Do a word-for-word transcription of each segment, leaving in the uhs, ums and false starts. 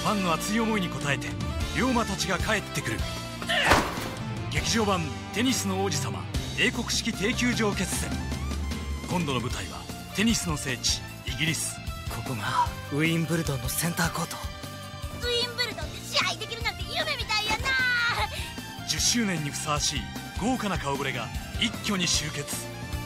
ファンの熱い思いに応えて龍馬たちが帰ってくる。劇場版テニスの王子様英国式定休場決戦。今度の舞台はテニスの聖地イギリス。 ここがウィンブルドンのセンターコート。 ウィンブルドンで試合できるなんて夢みたいやな。 じゅっしゅうねんにふさわしい豪華な顔ぶれが一挙に集結。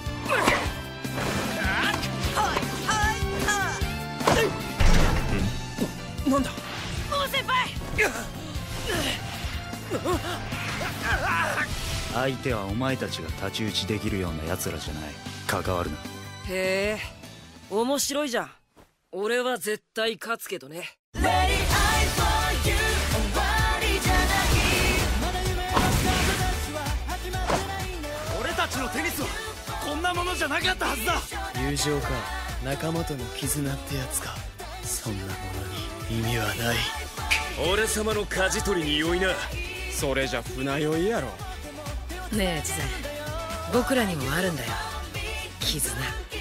なんだ王先輩。 相手はお前たちが太刀打ちできるような奴らじゃない。関わるな。 へえ、面白いじゃん。俺は絶対勝つけどね。 俺たちのテニスはこんなものじゃなかったはずだ。友情か仲間との絆ってやつか。そんなものに意味はない。俺様の舵取りに酔いな。それじゃ船酔いやろ。 ねえ知前、僕らにもあるんだよ、絆。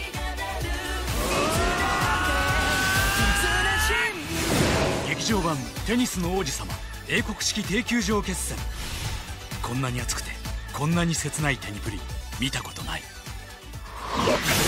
劇場版テニスの王子様英国式定休場決戦。こんなに熱くてこんなに切ないテニプリ見たことない。